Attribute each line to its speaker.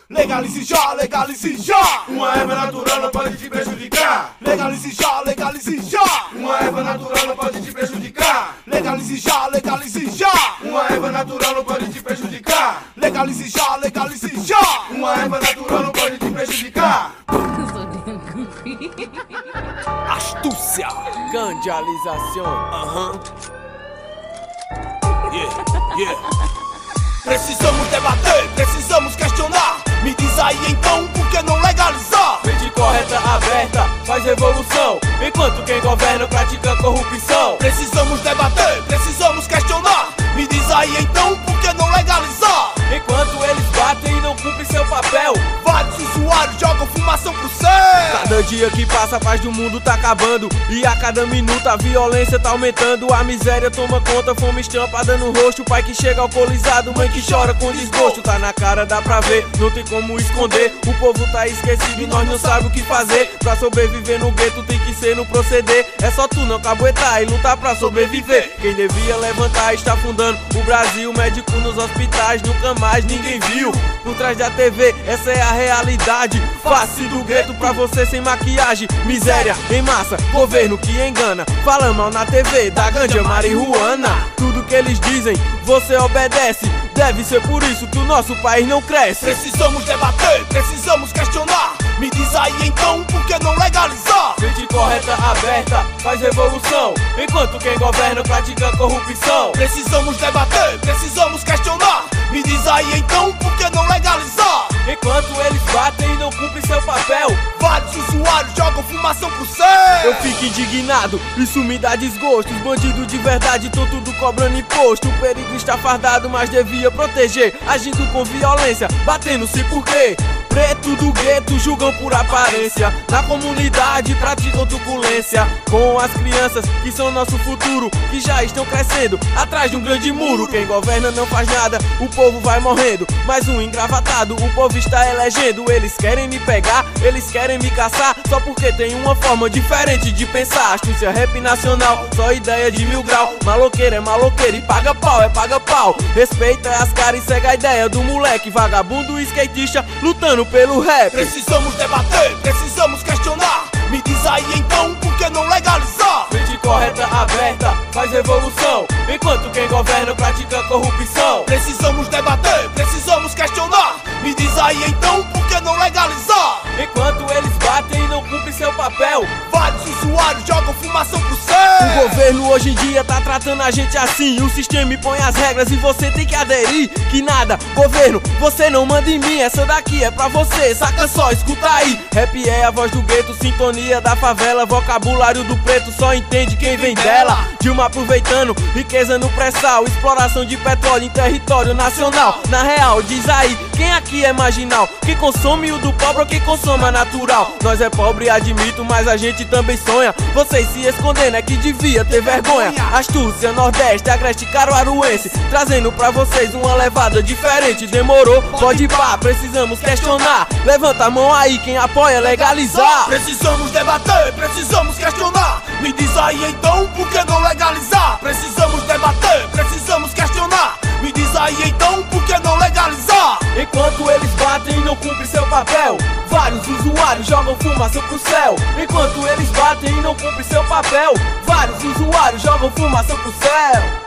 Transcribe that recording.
Speaker 1: Legalize já, legalize já.
Speaker 2: Uma erva natural não pode te prejudicar.
Speaker 1: Legalize já, legalize já.
Speaker 2: Uma erva natural não pode te prejudicar.
Speaker 1: Legalize já, legalize já.
Speaker 2: Uma erva natural não pode te prejudicar.
Speaker 1: Legalize já, legalize já.
Speaker 2: Uma erva natural não pode te prejudicar.
Speaker 1: Astúcia.
Speaker 3: Gandialização.
Speaker 1: Precisamos debater, precisamos questionar. Me diz aí então, por que não legalizar?
Speaker 3: Mente correta, aberta, faz revolução, enquanto quem governa pratica corrupção.
Speaker 1: Precisamos debater, precisamos questionar. Me diz aí então, por que não legalizar?
Speaker 3: Enquanto eles batem e não cumprem seu papel,
Speaker 1: vários usuários jogam fumação pro céu.
Speaker 3: Cada dia que passa a paz do mundo tá acabando, e a cada minuto a violência tá aumentando. A miséria toma conta, fome estampada no rosto. Pai que chega alcoolizado, mãe que chora com desgosto. Tá na cara, dá pra ver, não tem como esconder. O povo tá esquecido e nós não sabe o que fazer. Pra sobreviver no gueto tem que ser no proceder. É só tu não caguetar e lutar pra sobreviver. Quem devia levantar está afundando o Brasil. Médico nos hospitais, nunca mais ninguém viu. Por trás da TV, essa é a realidade. Face do gueto pra você sem maquiagem. Miséria em massa, governo que engana. Fala mal na TV, da ganja marihuana. Tudo que eles dizem, você obedece. Deve ser por isso que o nosso país não cresce.
Speaker 1: Precisamos debater, precisamos questionar. Me diz aí então, por que não legalizar?
Speaker 3: Mente correta, aberta, faz revolução, enquanto quem governa pratica corrupção.
Speaker 1: Precisamos debater, precisamos questionar. Me diz aí então, por que não legalizar?
Speaker 3: Enquanto eles batem e não cumprem seu papel,
Speaker 1: vários usuários jogam fumação pro céu.
Speaker 3: Eu fico indignado, isso me dá desgosto. Os bandidos de verdade tão tudo cobrando imposto. O perigo está fardado, mas devia proteger. Agindo com violência, batendo-se por quê? Preto do gueto julgam por aparência. Na comunidade praticam truculência com as crianças que são nosso futuro, que já estão crescendo atrás de um grande muro. Quem governa não faz nada, o povo vai morrendo. Mais um engravatado, o povo está elegendo. Eles querem me pegar, eles querem me caçar, só porque tem uma forma diferente de pensar. Astúcia, rap nacional, só ideia de 1000 grau. Maloqueiro é maloqueiro e paga pau é paga pau. Respeita as caras e segue a ideia do moleque vagabundo e skatista lutando pelo rap.
Speaker 1: Precisamos debater, precisamos questionar. Me diz aí então, por que não legalizar?
Speaker 3: Mente correta, aberta, faz revolução, enquanto quem governa pratica corrupção.
Speaker 1: Precisamos debater, precisamos questionar. Me diz aí então, por que não legalizar?
Speaker 3: Enquanto eles batem e não cumprem seu papel,
Speaker 1: vários usuários jogam fumação pro céu.
Speaker 3: O governo hoje em dia tá tratando a gente assim. O sistema impõe as regras e você tem que aderir. Que nada, governo, você não manda em mim. Essa daqui é pra você, saca só, escuta aí. Rap é a voz do gueto, sintonia da favela. Vocabulário do preto, só entende quem vem dela. Dilma aproveitando, riqueza no pré-sal. Exploração de petróleo em território nacional. Na real, diz aí, quem aqui é marginal? Quem consome o do pobre ou quem consome a natural? Nós é pobre, admito, mas a gente também sonha. Vocês se escondendo é que devia ter vergonha. Astúcia, Nordeste, Agreste, Caruaruense, trazendo pra vocês uma levada diferente. Demorou? Pode ir pá, precisamos questionar. Levanta a mão aí, quem apoia legalizar.
Speaker 1: Precisamos debater, precisamos questionar. Me diz aí então, por que não legalizar? Precisamos debater, precisamos questionar. Me diz aí então, por que não legalizar?
Speaker 3: Enquanto eles batem e não cumprem seu papel, vários usuários jogam fumaça pro céu. Enquanto eles batem e não cumprem seu papel, vários usuários jogam fumaça pro céu.